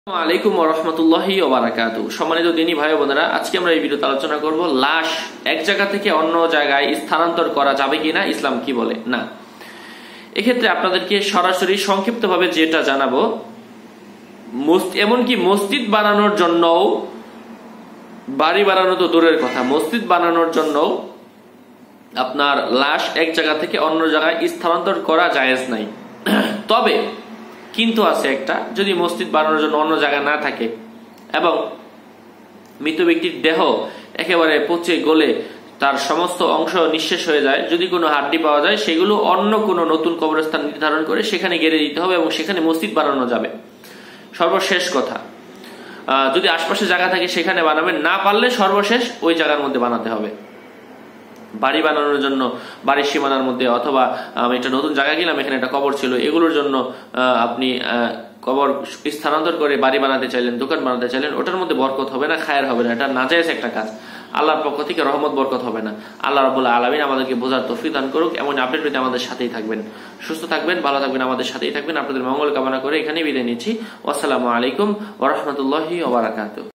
আলাইকুম ওরহমতুল্লাহি ওবারাকাতু। সম্মানিত দিনী ভাই বোনেরা, আজকে আমরা এই ভিডিওতে আলোচনা করব লাশ এক জায়গা থেকে অন্য জায়গায় স্থানান্তর করা যাবে কিনা, ইসলাম কি বলে। না, এক্ষেত্রে আপনাদেরকে সরাসরি সংক্ষিপ্তভাবে যেটা জানাবো, এমনকি মসজিদ বানানোর জন্য, বাড়ি বানানো তো দূরের কথা, মসজিদ বানানোর জন্য আপনার লাশ এক জায়গা থেকে অন্য জায়গায় স্থানান্তর করা জায়েজ নাই। তবে কিন্তু আছে একটা, যদি মসজিদ বানানোর জন্য অন্য জায়গা না থাকে এবং মৃত ব্যক্তির দেহ একেবারে পচে গলে তার সমস্ত অংশ নিঃশেষ হয়ে যায়, যদি কোনো হাড্ডি পাওয়া যায়, সেগুলো অন্য কোনো নতুন কবরস্থান নির্ধারণ করে সেখানে গেড়ে দিতে হবে এবং সেখানে মসজিদ বানানো যাবে। সর্বশেষ কথা, যদি আশপাশে জায়গা থাকে সেখানে বানাবেন, না পারলে সর্বশেষ ওই জায়গার মধ্যে বানাতে হবে। বাড়ি বানানোর জন্য বাড়ির সীমানার মধ্যে, অথবা আমি একটা নতুন জায়গা গেলাম, এখানে একটা কবর ছিল, এগুলোর জন্য আপনি কবর স্থানান্তর করে বাড়ি বানাতে চাইলেন, দোকান বানাতে চাইলেন, ওটার মধ্যে বরকত হবে না, খায়ের হবে না, এটা নাজায়েজ একটা কাজ। আল্লাহর পক্ষ থেকে রহমত বরকত হবে না। আল্লাহ রাব্বুল আলামিন আমাদেরকে বোঝার তৌফিক দান করুক। এমন আপডেট পেতে আমাদের সাথেই থাকবেন, সুস্থ থাকবেন, ভালো থাকবেন, আমাদের সাথেই থাকবেন। আপনাদের মঙ্গল কামনা করে এখানেই বিদায় নিচ্ছি। আসসালামু আলাইকুম ওয়া রাহমাতুল্লাহি ওয়া বারাকাতুহু।